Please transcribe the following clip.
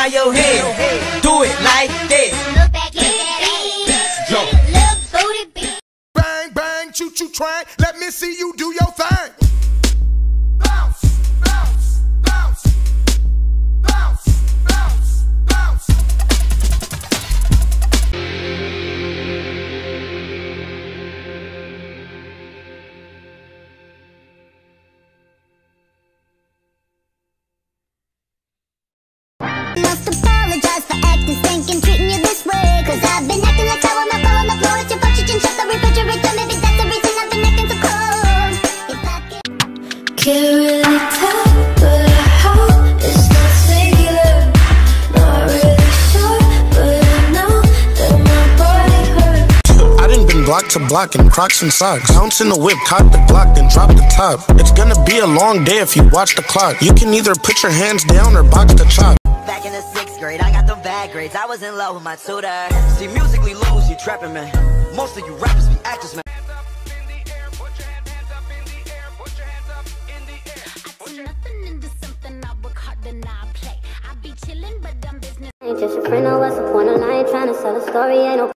nod your head. Do it like that. Look back at that ass. Look booty bitch. Bang, bang, choo choo train. Let me see you do your thing. Bounce, bounce, bounce. Bounce, bounce, bounce. Must apologize for acting stinking, treating you this way. Cause I've been acting like sour milk on the floor. It's your fault, you can shut the refrigerator. Maybe that's the reason I've been acting so cold. If I Can't really tell, but I hope it's not singular. Not really sure, but I know that my body hurts. I done been block to block in Crocs and socks. Bounce in the whip, cock the Glock, then drop the top. It's gonna be a long day if you watch the clock. You can either put your hands down or box the chop. Back in the 6th grade, I got them bad grades. I was in love with my tutor. See, musically lose, you trapping, man. Most of you rappers be actors, man. Ain't just your friend, no, what's the point? I ain't trying to sell a story, ain't no